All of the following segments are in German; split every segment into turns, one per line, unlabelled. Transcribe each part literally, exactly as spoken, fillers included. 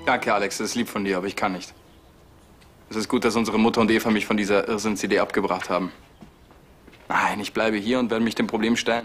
Danke, Alex, das ist lieb von dir, aber ich kann nicht. Es ist gut, dass unsere Mutter und Eva mich von dieser Irrsinnsidee abgebracht haben. Nein, ich bleibe hier und werde mich dem Problem stellen.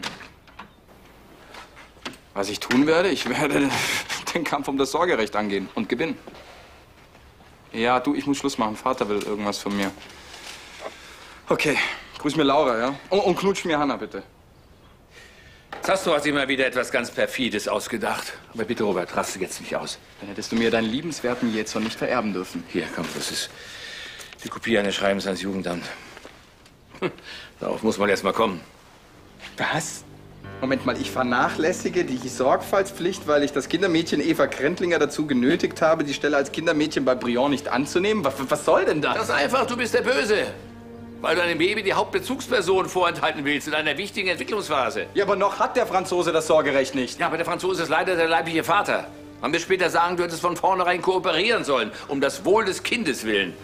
Was ich tun werde? Ich werde den Kampf um das Sorgerecht angehen und gewinnen. Ja, du, ich muss Schluss machen. Vater will irgendwas von mir. Okay, grüß mir Laura, ja? Und, und knutsch mir Hanna, bitte.
Jetzt hast du hast immer wieder etwas ganz Perfides ausgedacht. Aber bitte, Robert, raste jetzt nicht aus.
Dann hättest du mir deinen liebenswerten Jetson nicht vererben dürfen.
Hier, komm, das ist die Kopie eines Schreibens ans Jugendamt. Hm, darauf muss man erst mal kommen.
Was? Moment mal, ich vernachlässige die Sorgfaltspflicht, weil ich das Kindermädchen Eva Krentlinger dazu genötigt habe, die Stelle als Kindermädchen bei Briand nicht anzunehmen? Was, was soll denn das?
Das ist einfach, du bist der Böse. Weil du einem Baby die Hauptbezugsperson vorenthalten willst in einer wichtigen Entwicklungsphase.
Ja, aber noch hat der Franzose das Sorgerecht nicht.
Ja, aber der Franzose ist leider der leibliche Vater. Man wird später sagen, du hättest von vornherein kooperieren sollen, um das Wohl des Kindes willen.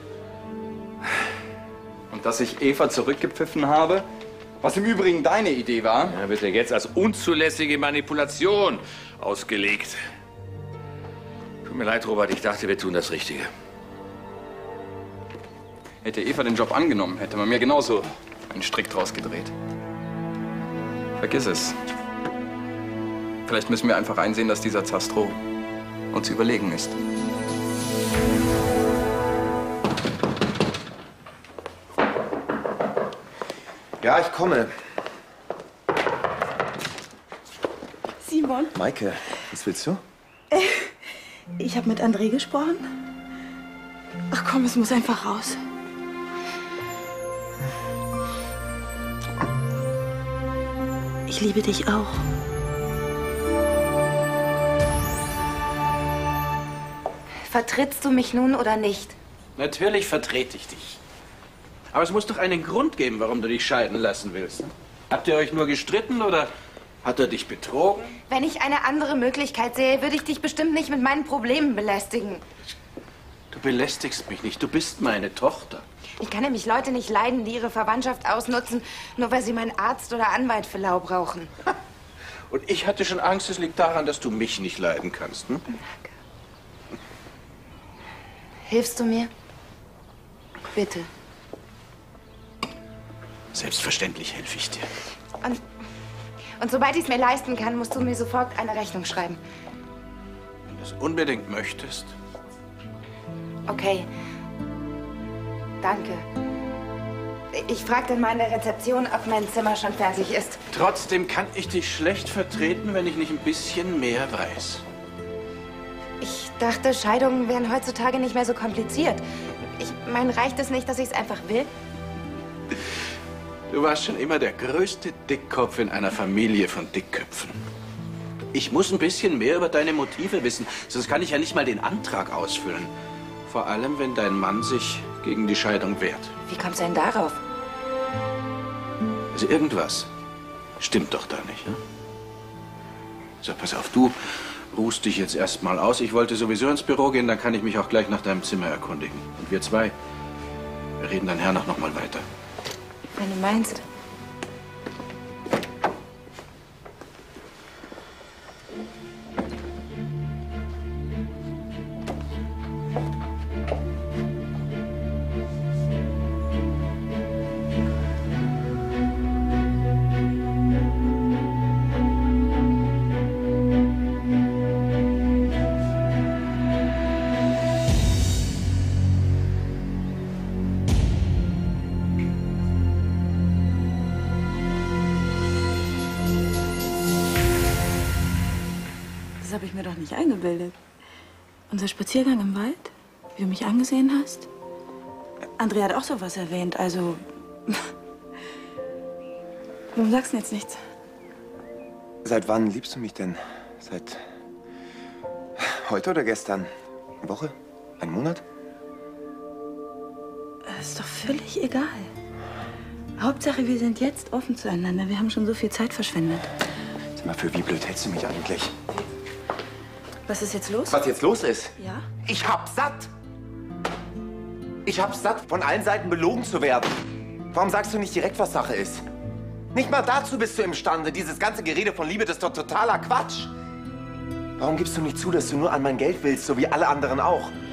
Und dass ich Eva zurückgepfiffen habe, was im Übrigen deine Idee war?
Ja, wird ja jetzt als unzulässige Manipulation ausgelegt. Tut mir leid, Robert, ich dachte, wir tun das Richtige.
Hätte Eva den Job angenommen, hätte man mir genauso einen Strick draus gedreht. Vergiss es. Vielleicht müssen wir einfach einsehen, dass dieser Zastrow uns überlegen ist.
Ja, ich komme.
Simon?
Maike, was willst du?
Äh, ich habe mit André gesprochen. Ach komm, es muss einfach raus. Ich liebe dich auch.
Vertrittst du mich nun oder nicht?
Natürlich vertrete ich dich. Aber es muss doch einen Grund geben, warum du dich scheiden lassen willst. Habt ihr euch nur gestritten oder hat er dich betrogen?
Wenn ich eine andere Möglichkeit sehe, würde ich dich bestimmt nicht mit meinen Problemen belästigen.
Du belästigst mich nicht. Du bist meine Tochter.
Ich kann nämlich Leute nicht leiden, die ihre Verwandtschaft ausnutzen, nur weil sie meinen Arzt oder Anwalt für lau brauchen.
Und ich hatte schon Angst, es liegt daran, dass du mich nicht leiden kannst. Hm?
Danke. Hilfst du mir? Bitte.
Selbstverständlich helfe ich dir.
Und, und sobald ich es mir leisten kann, musst du mir sofort eine Rechnung schreiben.
Wenn du es unbedingt möchtest.
Okay. Danke. Ich frage dann mal in der Rezeption, ob mein Zimmer schon fertig ist.
Trotzdem kann ich dich schlecht vertreten, wenn ich nicht ein bisschen mehr weiß.
Ich dachte, Scheidungen wären heutzutage nicht mehr so kompliziert. Ich meine, reicht es nicht, dass ich es einfach will?
Du warst schon immer der größte Dickkopf in einer Familie von Dickköpfen. Ich muss ein bisschen mehr über deine Motive wissen, sonst kann ich ja nicht mal den Antrag ausfüllen. Vor allem, wenn dein Mann sich gegen die Scheidung wehrt.
Wie kommst du denn darauf?
Also irgendwas stimmt doch da nicht, ne? So, pass auf, du ruhst dich jetzt erstmal aus. Ich wollte sowieso ins Büro gehen, dann kann ich mich auch gleich nach deinem Zimmer erkundigen. Und wir zwei, wir reden dann hernach noch mal weiter.
Wenn du meinst.
Das habe ich mir doch nicht eingebildet. Unser Spaziergang im Wald, wie du mich angesehen hast. André hat auch sowas erwähnt, also... Warum sagst du denn jetzt nichts?
Seit wann liebst du mich denn? Seit heute oder gestern? Eine Woche? Ein Monat?
Das ist doch völlig egal. Hauptsache, wir sind jetzt offen zueinander. Wir haben schon so viel Zeit verschwendet.
Sag mal, für wie blöd hältst du mich eigentlich?
Was ist jetzt los?
Was jetzt los ist?
Ja?
Ich hab's satt. Ich hab's satt, von allen Seiten belogen zu werden. Warum sagst du nicht direkt, was Sache ist? Nicht mal dazu bist du imstande. Dieses ganze Gerede von Liebe, das ist doch totaler Quatsch. Warum gibst du nicht zu, dass du nur an mein Geld willst, so wie alle anderen auch?